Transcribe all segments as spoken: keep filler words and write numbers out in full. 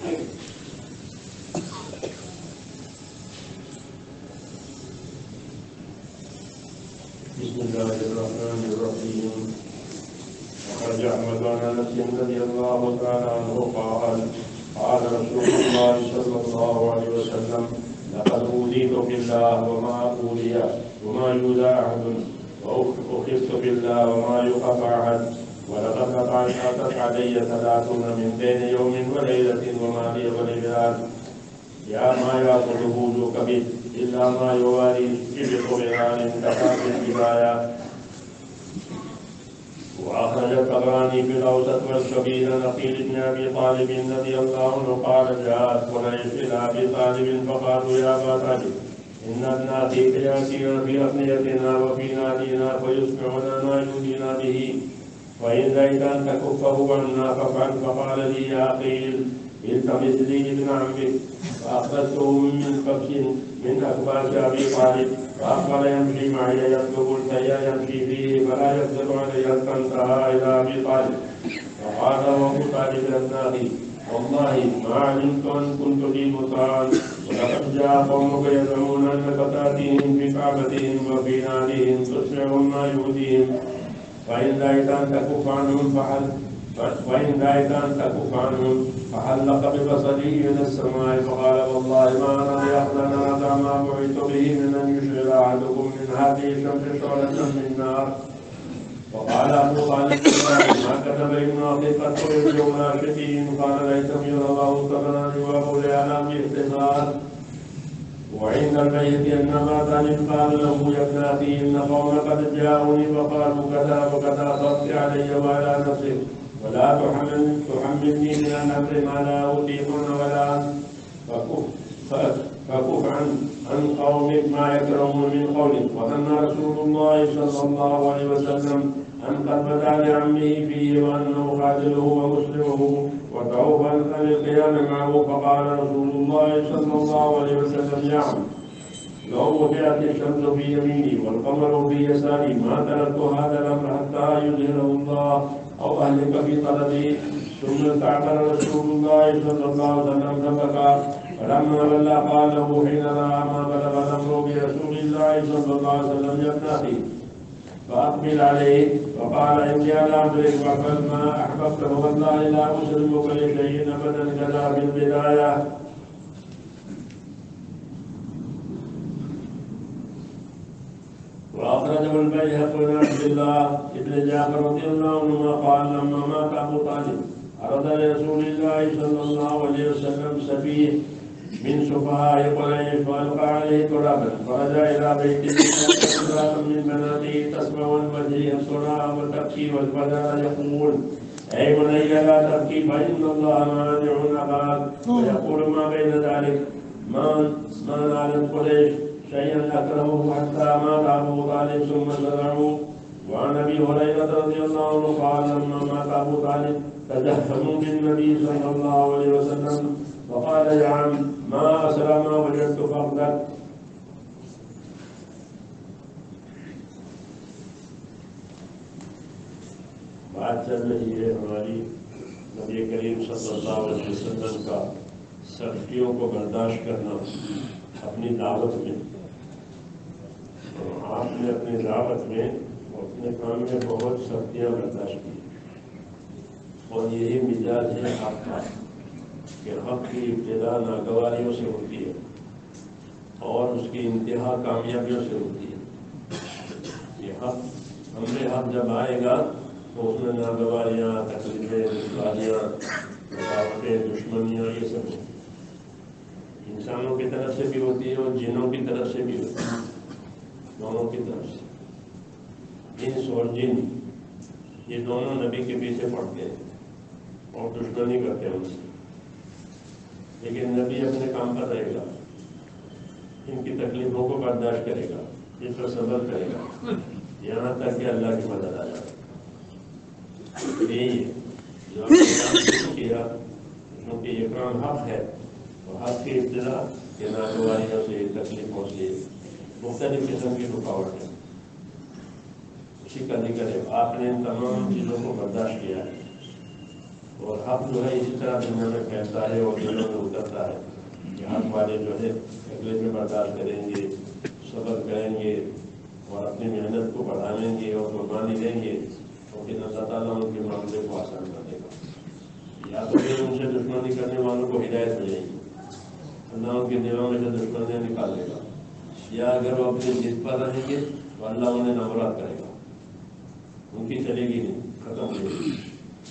بسم الله الرحمن الرحيم. وخرج أحمد عن أنس رضي الله تعالى عنه قال قال رسول الله صلى الله عليه وسلم لقد أوذيت بالله وما أوذي وما يؤذى أحد وأخذت بالله وما يخاف أحد ولقد أتت علي ثلاثون من بين يوم وليلة وما لي وليلات يا ما يأخذ وجوك به إلا ما يواري بطغيان كفى بالكفاية. وأخرج الطبراني في الأوسط والكبير نقيل بن أبي طالب رضي الله عنه قال جاءت قريش إلى أبي طالب فقالوا يا أبا طالب إن ابن أخيك يأتينا في أبنيتنا وفي نادينا فيسمعنا ما يؤذينا به وإن زيد أن تكفه عنا فافعل. فقال لي يا أخي التمس لي ابن عمك فأخذته من قبس من أخباث أبي طالب فأقبل يمشي معي يطلب الكي يمشي فيه فلا يقدر علي حتى انتهى إلى أبي طالب فقال أبو طالب أبنائي والله ما علمت أن كنت لي مطاعا ولقد جاء قومك يزعمون أنك تأتيهم في كعبتهم وفي ناديهم تسمعهم ما يؤذيهم فإن دعيت أن تكف عنهم فحل وإن دعيت أن تكف عنهم فحلق ببصره إلى السماء فقال والله ما أنا ليأخذنا هذا ما بعثت به من أن يشعل أحدكم من هذه الشمس شعلة من نار. وقال أبو طالب ما كتب ابن أخي قد قلت منافقين قال ليتم يرى الله الطبراني وأبو ليعلى باحتمال. وعند البيت أن ماتن قال له يا ابن أخي إن قوم قد جاءوني وقالوا كذا وكذا فاصبر علي وعلى نفسك ولا تحمل تحملني من الأمر ما لا أطيق ولا فكف فكف عن عن قومك ما يكرهون من قولك. وأن رسول الله صلى الله عليه وسلم أن قد بدا لعمه فيه وأنه قاتله ومسلمه ودعوه عن القيام معه. فقال رسول الله صلى الله عليه وسلم يا عم لو وضعت الشمس في يميني والقمر في يساري ما تركت هذا الأمر حتى يظهره الله أو أهلك في طلبي. ثم استعمل رسول الله صلى الله عليه وسلم فبكى فلما بلى قال له حين رأى ما بلغ الأمر برسول الله صلى الله عليه وسلم يا ابن أخي فأقبل عليه فقال إني على أمرك فافعل ما أحببت والله لا أسلمك لشيء أبدا كذا في البداية. وأخرجه البيهقي عن عبد الله بن جعفر رضي الله عنهما قال لما مات أبو طالب عرض لرسول الله صلى الله عليه وسلم سفيه من سفهاء قريش فألقى عليه ترابا فرجع إلى بيته فأخذ من بناته تسمع الوجه الصراع وتبكي والبدر يقول أي بني لا تبكي فإن الله مانع أخاك. ويقول ما بين ذلك ما ما نالت قريش شيئا أكرهه حتى مات أبو طالب ثم زرعوا. وعن أبي هريرة رضي الله عنه قال لما مات أبو طالب تجهزوا بالنبي صلى الله عليه وسلم وقال يا عم ما أسرى ما وجدت فقدك. بات چل رہی ہے ہماری نبی کریم صلی اللہ علیہ وسلم کا سختیوں کو برداشت کرنا اپنی دعوت میں. آپ نے اپنی دعوت میں اپنے کام میں بہت سختیاں برداشت کی اور یہی مزاج ہے آپ کا کہ حق کی ابتدا ناگواریوں سے ہوتی ہے اور اس کی انتہا کامیابیوں سے ہوتی ہے. یہ حق ہمارے حق جب آئے گا تو اس میں ناگواریاں تکلیفیں دشواریاں رکاوٹیں دشمنیاں یہ سب انسانوں کی طرف سے بھی ہوتی ہے اور جنوں کی طرف سے بھی ہوتی ہے. دونوں کی طرف سے انس اور جن یہ دونوں نبی کے پیچھے پڑتے ہیں اور دشمنی کرتے ہیں ان سے. لیکن نبی اپنے کام پر رہے گا ان کی تکلیفوں کو برداشت کرے گا اس پر صبر کرے گا یہاں تک کہ اللہ کی مدد آ جائے. یہی ہے جو کیا کیونکہ یہ کام حق ہے اور حق کی ابتدا کے ناگواریوں سے تکلیفوں سے مختلف قسم کی رکاوٹ ہے اسی کا ذکر ہے. آپ نے ان تمام چیزوں کو برداشت کیا ہے اور حق جو ہے اسی طرح دنیا میں پھیلتا ہے اور دلوں میں اترتا ہے کہ حق والے جو ہے اگلے میں برداشت کریں گے، صبر کریں گے اور اپنی محنت کو بڑھائیں گے اور قربانی دیں گے، تو پھر اللہ تعالیٰ ان کے معاملے کو آسان کر دے گا۔ یا تو پھر ان سے دشمنی کرنے والوں کو ہدایت ملے گی، اللہ ان کے دلوں میں سے دشمنیاں نکال دے گا، یا اگر وہ اپنی ضد پر رہیں گے تو اللہ انہیں نامراد کرے گا، ان کی چلے گی نہیں، ختم ہو جائے گی۔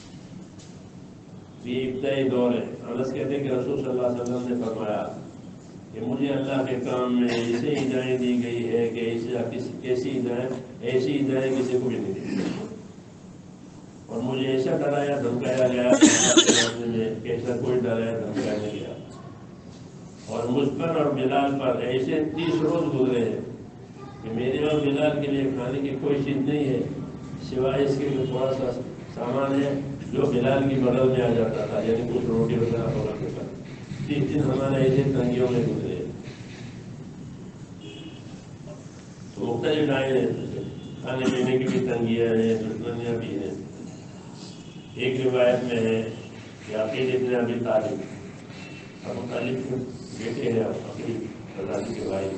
یہ ابتدائی دور ہے۔ انس کہتے ہیں کہ رسول صلی اللہ علیہ وسلم نے فرمایا کہ مجھے اللہ کے کام میں ایسے ہدایت دی گئی ہے کہ ایسی ہدایت ایسی ہدایت کسی کو بھی نہیں دی، اور مجھے ایسا ڈرایا دھمکایا گیا میں کہ ایسا کوئی ڈرایا دھمکایا نہیں گیا، اور مجھ پر اور بلال پر ایسے تیس روز گزرے ہیں کہ میرے اور بلال کے لیے کھانے کی کوئی چیز نہیں ہے سوائے اس کے جو تھوڑا سا سامان ہے جو بلال کی بغل میں آ جاتا تھا، یعنی کچھ روٹی وغیرہ ہوگا کے ساتھ۔ تیس دن ہمارے ایسے تنگیوں میں گزرے، تو مختلف آئے ہیں، کھانے پینے کی بھی تنگیاں ہیں، دشمنیاں بھی ہیں۔ ایک روایت میں ہے کہ عقیل ابن ابی طالب، ابو طالب کے بیٹے ہیں عقیل رضی کے بھائی،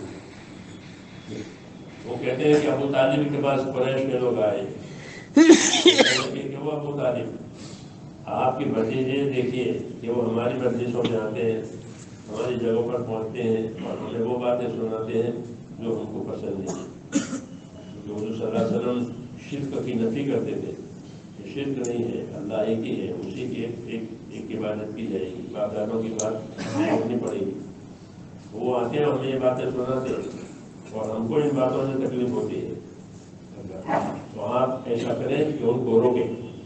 وہ کہتے ہیں کہ ابو طالب کے پاس قریش کے لوگ آئے کہ وہ ابو طالب آپ کی بھتیجے دیکھیے کہ وہ ہماری مجلسوں میں آتے ہیں، ہماری جگہوں پر پہنچتے ہیں اور ہمیں وہ باتیں سناتے ہیں جو ہم کو پسند نہیں ہے۔ جو حضور صلی اللہ علیہ وسلم شرک کی نفی کرتے تھے، شرک نہیں ہے، اللہ ایک ہی ہے، اسی کی ایک ایک, ایک عبادت کی جائے گی، باپ دادوں کی بات سننی پڑے گی۔ وہ آتے ہیں ہمیں یہ باتیں سناتے ہیں اور ہم کو ان باتوں سے تکلیف ہوتی ہے، تو آپ ایسا کریں کہ ان کو روکیں۔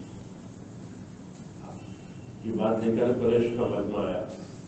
یہ بات لے کر قریش کا مجمع آیا،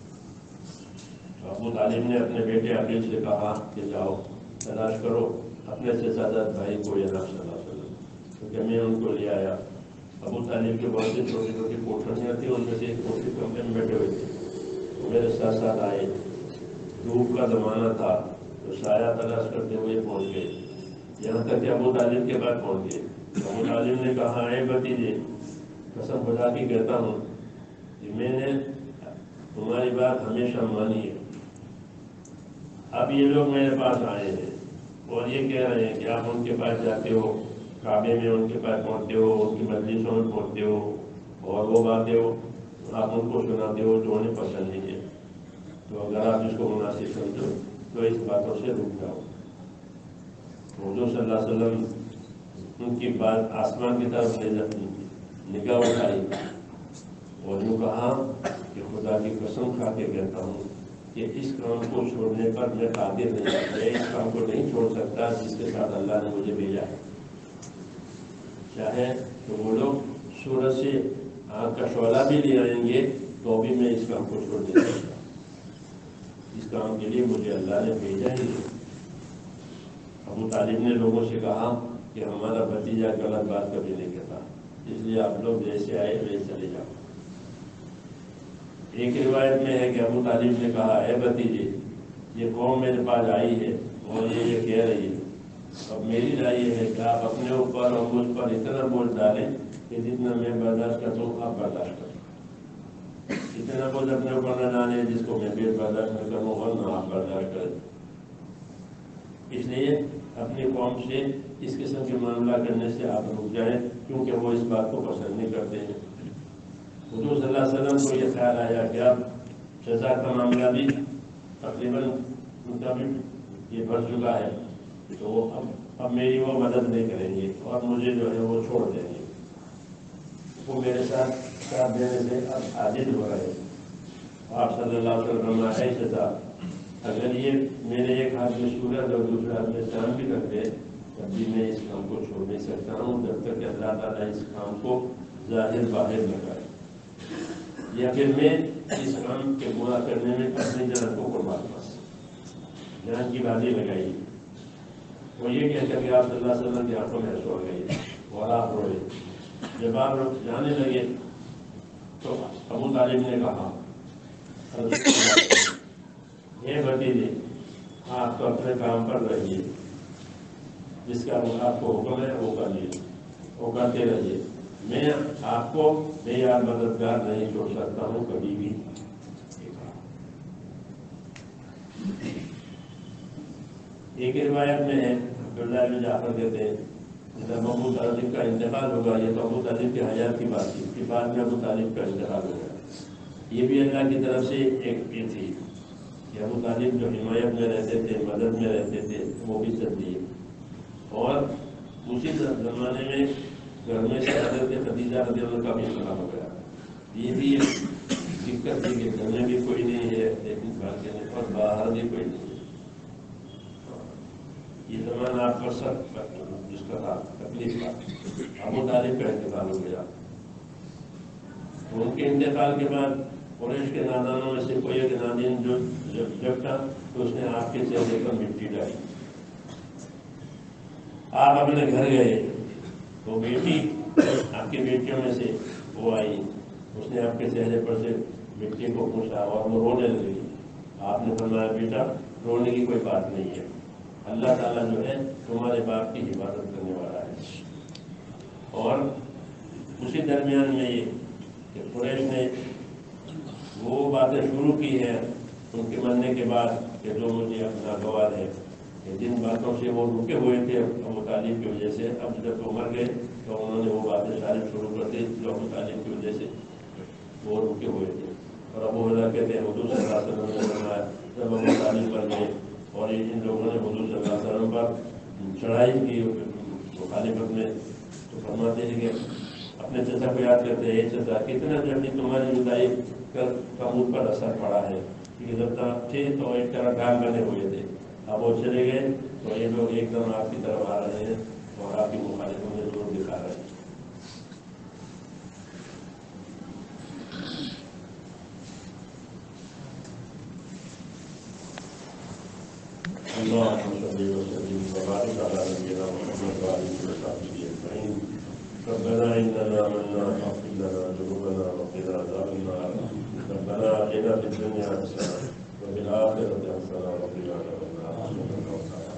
تو ابو طالب نے اپنے بیٹے عقیل سے کہا کہ جاؤ تلاش کرو اپنے سے زیادہ بھائی کو یا نبی صلی اللہ علیہ وسلم، کیونکہ میں ان کو لے آیا۔ ابو طالب کے بہت سی چھوٹی چھوٹی کوٹھریاں تھیں، ان میں سے ایک چھوٹی کمرے میں بیٹھے ہوئے تھے، وہ میرے ساتھ ساتھ آئے۔ دھوپ کا زمانہ تھا تو سایہ تلاش کرتے ہوئے پہنچ گئے، یہاں تک کہ ابو طالب کے بعد پہنچ گئے۔ ابو طالب نے کہا اے بھتیجے، قسم خدا کی کہتا ہوں کہ میں نے تمہاری بات ہمیشہ مانی ہے، اب یہ لوگ میرے پاس آئے ہیں اور یہ کہہ رہے ہیں کہ آپ ان کے پاس جاتے ہو، کعبے میں ان کے پاس پہنچتے ہو، ان کی مجلسوں میں پہنچتے ہو اور وہ باتیں ہو آپ ان کو سناتے ہو جو انہیں پسند نہیں ہے، تو اگر آپ اس کو مناسب سمجھو تو اس باتوں سے رک جاؤ۔ حضور صلی اللہ علیہ وسلم ان کی بات آسمان کی طرف نگاہ اٹھائی اور یوں کہا کہ خدا کی قسم کھا کے کہتا ہوں کہ اس کام کو چھوڑنے پر میں قادر نہیں، میں اس کام کو نہیں چھوڑ سکتا جس کے ساتھ اللہ نے مجھے بھیجا ہے، چاہے تو وہ لوگ سورج سے آنکھ کا شعلہ بھی لے آئیں گے تو بھی میں اس کام کو چھوڑ نہیں سکتا، اس کام کے لیے مجھے اللہ نے بھیجا ہی نہیں۔ ابو طالب نے لوگوں سے کہا کہ ہمارا بھتیجا غلط بات کبھی نہیں کہتا، اس لیے آپ لوگ جیسے آئے ویسے چلے جاؤ۔ ایک روایت میں ہے کہ ابو طالب نے کہا اے بھتیجے، یہ قوم میرے پاس آئی ہے اور یہ یہ کہہ رہی ہے، اب میری رائے یہ ہے کہ آپ اپنے اوپر اور مجھ پر اتنا بوجھ ڈالیں کہ جتنا میں برداشت کرتا ہوں آپ برداشت کریں، اتنا بوجھ اپنے اوپر نہ ڈالیں جس کو میں بھی برداشت نہ کروں اور نہ آپ برداشت کریں۔ اس لیے اپنی قوم سے اس قسم کے معاملہ کرنے سے آپ رک جائیں، کیونکہ وہ اس بات کو پسند نہیں کرتے ہیں۔ حضور صلی اللہ علیہ وسلم کو یہ خیال آیا کہ اب سزا کا معاملہ بھی تقریباً مطابق یہ بڑھ چکا ہے، تو وہ اب اب میری وہ مدد نہیں کریں گے اور مجھے جو ہے وہ چھوڑ دیں گے، وہ میرے ساتھ ساتھ دینے سے اب عاجز ہو رہے ہیں۔ آپ صلی اللہ علیہ وسلم ایسے تھا اگر یہ میرے ایک ہاتھ میں سورج اور دوسرے ہاتھ میں چاند بھی رکھ دے تب بھی میں اس کام کو چھوڑ نہیں سکتا ہوں جب تک کہ اللہ تعالیٰ اس کام کو ظاہر باہر نہ کرے، یا پھر میں اس کام کے پورا کرنے میں اپنی جان کو قربان کر جان کی بازی لگائی۔ وہ یہ کہتا کہ آپ صلی اللہ علیہ وسلم کی آنکھوں میں سو گئی اور آپ روئے۔ جب آپ جانے لگے تو ابو طالب نے کہا اے بھتیجے، آپ تو اپنے کام پر رہیے، جس کا آپ کو حکم ہے وہ کریے، وہ کرتے رہیے، میں آپ کو میں یار مددگار نہیں چھوڑ سکتا ہوں کبھی بھی. ایک روایت میں ہے عبداللہ بن جعفر کہتے ہیں جب ابو طالب کا انتقال ہوگا، یہ تو ابو طالب کی حیات کی بات تھی، اس کے بعد میں ابو طالب کا انتقال ہوگا. یہ بھی اللہ کی طرف سے ایک یہ تھی کہ ابو طالب جو حمایت میں رہتے تھے، مدد میں رہتے تھے، وہ بھی چل دیے. اور اسی زمانے میں گھر میں سے حضرت خدیجہ رضی اللہ کا بھی انتقال ہو گیا. یہ بھی ایک دقت تھی کہ گھر میں بھی کوئی نہیں ہے لیکن گھر کے اور باہر بھی کوئی نہیں ہے. یہ زمانہ آپ پر سب جس کا تھا تکلیف کا. ابو طالب کا انتقال ہو گیا. ان کے انتقال کے بعد قریش کے نادانوں میں سے کوئی ایک نادین جو جب تھا تو اس نے آپ کے چہرے پر مٹی ڈالی. آپ اپنے گھر گئے تو بیٹی آپ کی بیٹیوں میں سے وہ آئی، اس نے آپ کے چہرے پر سے مٹی کو پوچھا اور وہ رونے لگی. آپ نے فرمایا بیٹا رونے کی کوئی بات نہیں ہے، اللہ تعالیٰ جو ہے تمہارے باپ کی حفاظت کرنے والا ہے. اور اسی درمیان میں یہ کہ قریش نے وہ باتیں شروع کی ہیں ان کے مرنے کے بعد کہ جو مجھے اپنا گوار ہے کہ جن باتوں سے وہ رکے ہوئے تھے ابو طالب کی وجہ سے، اب جب وہ مر گئے تو انہوں نے وہ باتیں ساری شروع کر دی جو ابو طالب کی وجہ سے وہ رکے ہوئے تھے. اور ابو ہریرہ کہتے ہیں حضور صلی اللہ علیہ وسلم نے فرمایا جب ابو طالب پر گئے اور ان لوگوں نے حضور صلی اللہ علیہ وسلم پر چڑھائی کی مخالفت میں، تو فرماتے ہیں کہ اپنے چچا کو یاد کرتے ہیں، چچا کتنا جلدی تمہاری جدائی کر قبول پر اثر پڑا ہے. کیونکہ جب تک تھے تو ایک طرح ڈھال بنے ہوئے تھے، اب وہ چلے گئے تو یہ لوگ ایک دم آپ کی طرف آ رہے ہیں اور آپ کی مخالفوں میں زور دکھا رہے ہیں. اللهم صل وسلم وبارك على نبينا محمد وعلى اله وصحبه اجمعين. ربنا اننا آمنا فاغفر لنا ذنوبنا وقنا عذاب النار. ربنا آتنا في الدنيا حسنة وفي الآخرة حسنة وقنا عذاب النار.